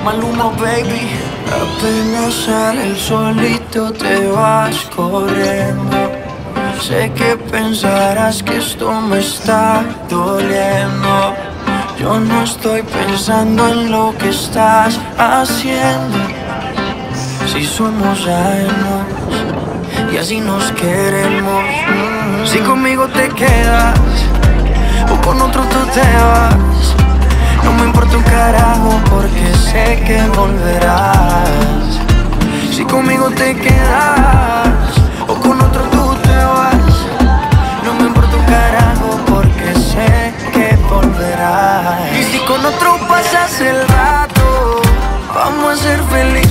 Maluma, baby. Apenas sale el solito te vas corriendo. Sé que pensarás que esto me está doliendo. Yo no estoy pensando en lo que estás haciendo. Si somos ajenos y así nos queremos. Si conmigo te quedas o con otro tú te vas, no me importa un carajo porque sé que volverás. Si conmigo te quedas o con otro tú te vas, no me importa un carajo porque sé que volverás. Y si con otro pasas el rato, vamos a ser felices.